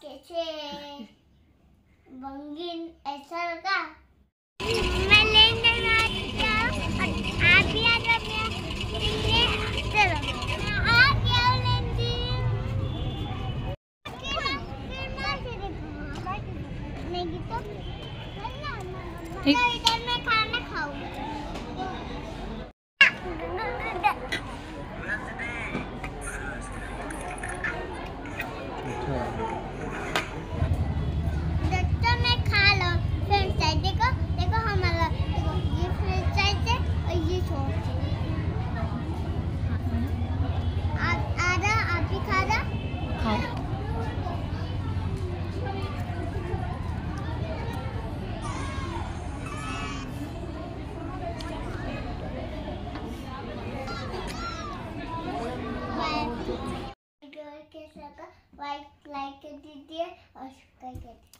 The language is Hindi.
कैसे रंगीन ऐसा लगा। मैं लेने आप भी आ जाओ। चलो आ क्या लेंगी नहीं तो इधर मैं खाना खाऊंगी। तो मैं खा लो फिर देखो देखो हमारा ये फ्रेंचाइज है और ये सॉस है। आप भी खा रहा खाओ। कैसा लाइक कर दीजिए और सब्सक्राइब कर दीजिए।